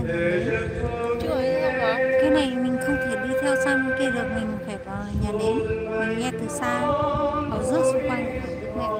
là nhà nến. Cái này mình không thể đi theo sang bên kia được, mình phải vào nhà nến. Mình nghe từ xa, họ rước xung quanh của Đức Mẹ.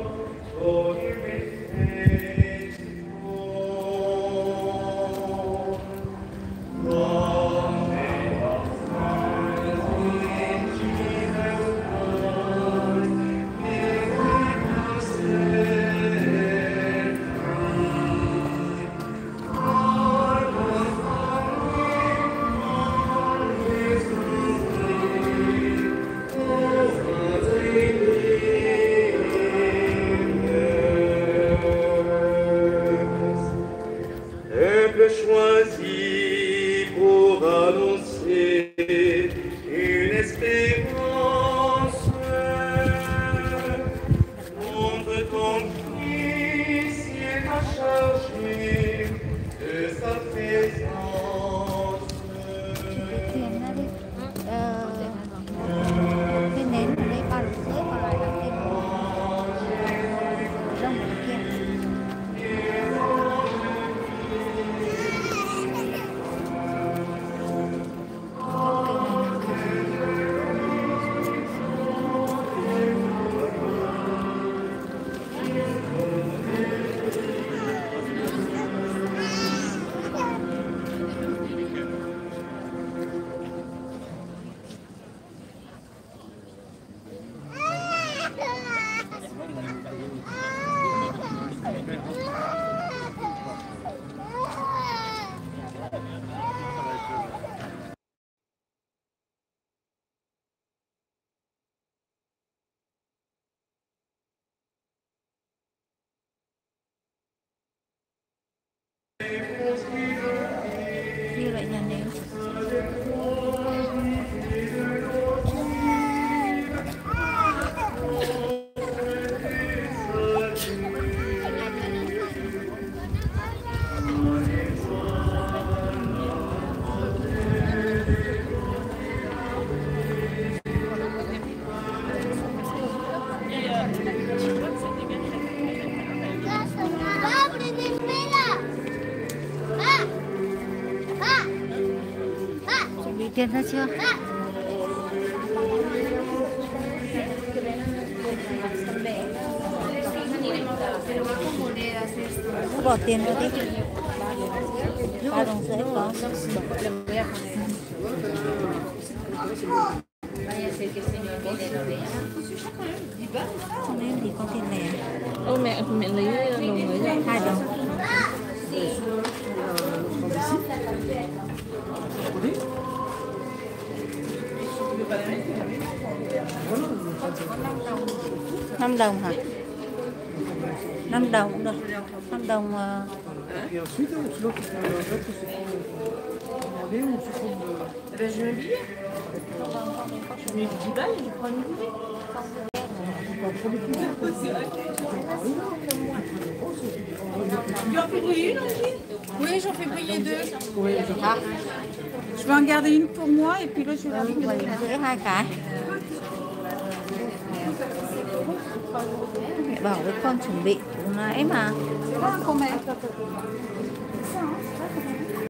Choisi pour annoncer une espérance. Montre ton Fils, il t'a chargé de sa présence. Tiền ra đi. Cái nến ở đây 3,5 độ, còn lại là tiền rông ở kia. Như vậy nhà nến. Chuẩn bị tiền ra chưa? Bỏ tiền vào đi. 3,5 đồng có. Cho nên thì có tiền lẻ. Ô mẹ lấy đồng ấy ra. 2 đồng. Năm đồng hả? 5 đồng cũng được. 5 đồng. Et ensuite, l'autre, c'est commandé ou sous forme de... Eh ben, je mets un billet. Je mets 10 balles et je prends une bouteille. Tu en fais briller une aussi? Oui, j'en fais briller 2. À, Je vais en garder une pour moi et puis là, je vais la vậy giữ 2 cái. Mẹ bảo với con chuẩn bị từ nãy mà. Combien?